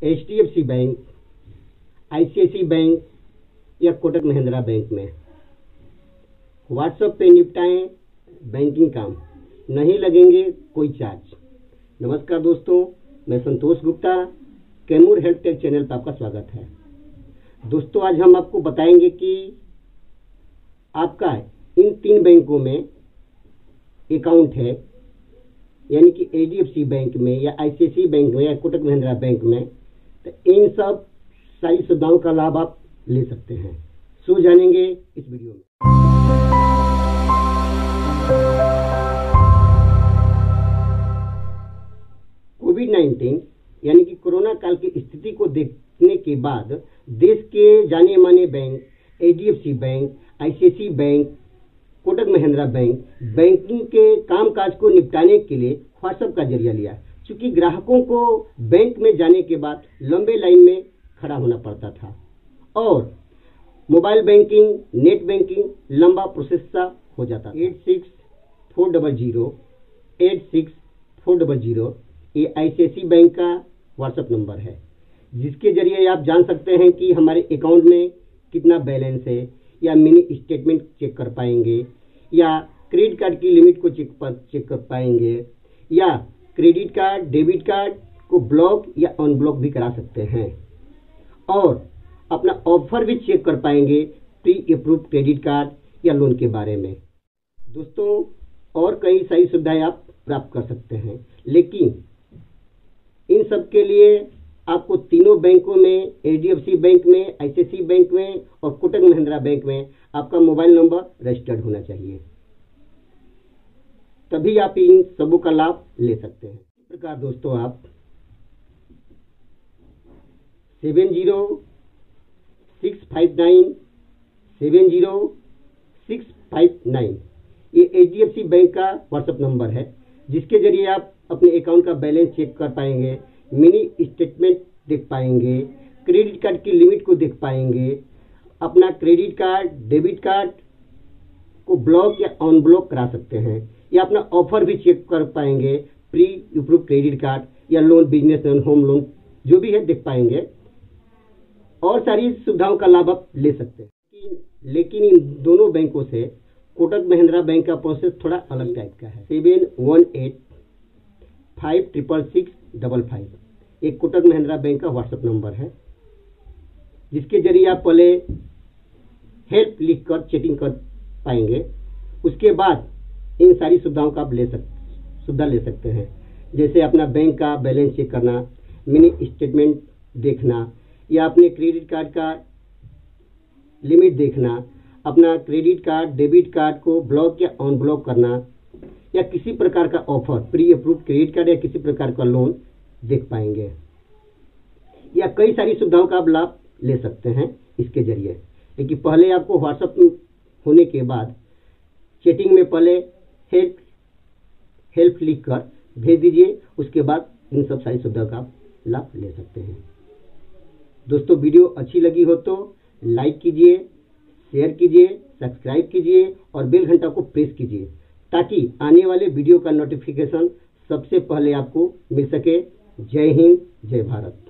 HDFC bank, ICICI bank या Kotak Mahindra bank में WhatsApp पे निपटाएं बैंकिंग काम, नहीं लगेंगे कोई चार्ज। नमस्कार दोस्तों, मैं Santosh Gupta, Kaimur health tech channel पर आपका स्वागत है। दोस्तों, आज हम आपको बताएंगे कि आपका इन 3 बैंकों में अकाउंट है, यानी कि HDFC बैंक में या ICICI बैंक में या कोटक महिंद्रा बैंक में, तो इन सब सारी सुविधाओं का लाभ आप ले सकते हैं। सो जानेंगे इस वीडियो में। कोविड-19 यानी कि कोरोना काल की स्थिति को देखने के बाद देश के जाने माने bank HDFC bank, ICICI bank, Kotak Mahindra bank banking के कामकाज को निपटाने के लिए व्हाट्सएप का जरिया लिया, क्योंकि ग्राहकों को बैंक में जाने के बाद लंबे लाइन में खड़ा होना पड़ता था और मोबाइल बैंकिंग, नेट बैंकिंग लंबा प्रोसेस सा हो जाता था। 8640086400 ये ICICI बैंक का व्हाट्सएप नंबर है, जिसके जरिए आप जान सकते हैं कि हमारे अकाउंट में कितना बैलेंस है, या मिनी स्टेटमेंट चेक कर पाएंगे, या क्रेडिट कार्ड की लिमिट को चेक कर पाएंगे, या क्रेडिट कार्ड, डेबिट कार्ड को ब्लॉक या अनब्लॉक भी करा सकते हैं, और अपना ऑफर भी चेक कर पाएंगे प्री अप्रूव्ड क्रेडिट कार्ड या लोन के बारे में। दोस्तों, और कई सारी सुविधाएं आप प्राप्त कर सकते हैं, लेकिन इन सब के लिए आपको तीनों बैंकों में, HDFC बैंक में, ICICI बैंक में और कोटक महिंद्रा बैंक में आपका मोबाइल नंबर रजिस्टर्ड होना चाहिए, तभी आप इन सबों का लाभ ले सकते हैं। इस प्रकार दोस्तों, आप 7065970659 ये HDFC बैंक का व्हाट्सएप नंबर है, जिसके जरिए आप अपने अकाउंट का बैलेंस चेक कर पाएंगे, मिनी स्टेटमेंट देख पाएंगे, क्रेडिट कार्ड की लिमिट को देख पाएंगे, अपना क्रेडिट कार्ड, डेबिट कार्ड को ब्लॉक या अनब्लॉक करा सकते हैं, या अपना ऑफर भी चेक कर पाएंगे, प्री अप्रूव्ड क्रेडिट कार्ड या loan, business loan, home loan जो भी है देख पाएंगे, और सारी सुविधाओं का लाभ आप ले सकते हैं। लेकिन इन दोनों बैंकों से कोटक महिंद्रा बैंक का प्रोसेस थोड़ा अलग टाइप का है। 71856665 एक कोटक महिंद्रा बैंक का व्हाट्सएप नंबर है, जिसके जरिए आप पहले हेल्प लिख कर चैटिंग कर पाएंगे, उसके बाद इन सारी सुविधाओं का आप सुविधा ले सकते हैं, जैसे अपना बैंक का बैलेंस चेक करना, मिनी स्टेटमेंट देखना, या अपने क्रेडिट कार्ड का लिमिट देखना, अपना क्रेडिट कार्ड, डेबिट कार्ड को ब्लॉक या अनब्लॉक करना, या किसी प्रकार का offer, pre approved credit card या किसी प्रकार का लोन देख पाएंगे, या कई सारी सुविधाओं का आप लाभ ले सकते हैं इसके जरिए। लेकिन पहले आपको व्हाट्सएप होने के बाद चैटिंग में पहले हेल्प लिख कर भेज दीजिए, उसके बाद इन सब सारी सुविधाओं का आप लाभ ले सकते हैं। दोस्तों, वीडियो अच्छी लगी हो तो लाइक कीजिए, शेयर कीजिए, सब्सक्राइब कीजिए और बेल घंटा को प्रेस कीजिए, ताकि आने वाले वीडियो का नोटिफिकेशन सबसे पहले आपको मिल सके। जय हिंद, जय भारत।